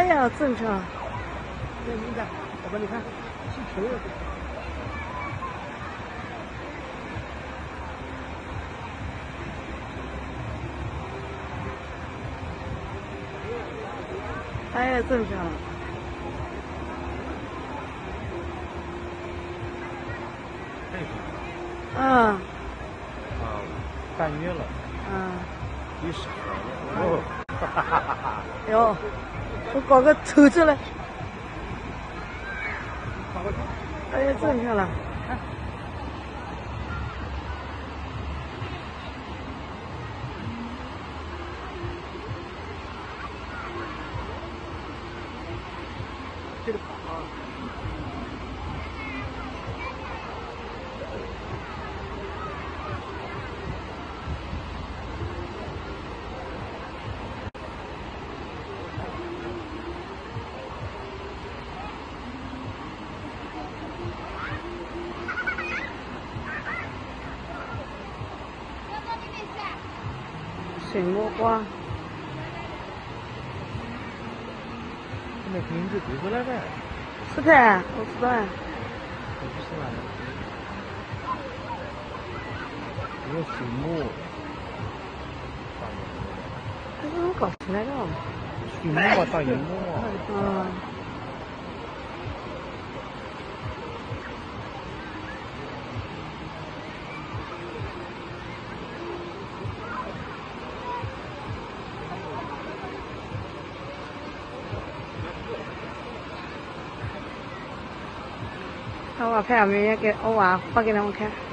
哎呀，正常。 这你看，宝宝，你看，气球了。 哎呀，正常。嗯。 半月了。你傻了。哦。哈哈哈哈。 哟，我搞个头子了。哎呀，正常了。 这个跑啊。 水墨画。 那名字读出来呗。 是的，我知道。 我不是啊。有水墨。 这是我搞出来的。 水墨嘛，大荧幕啊。 我拍下面也给我娃发给他们看。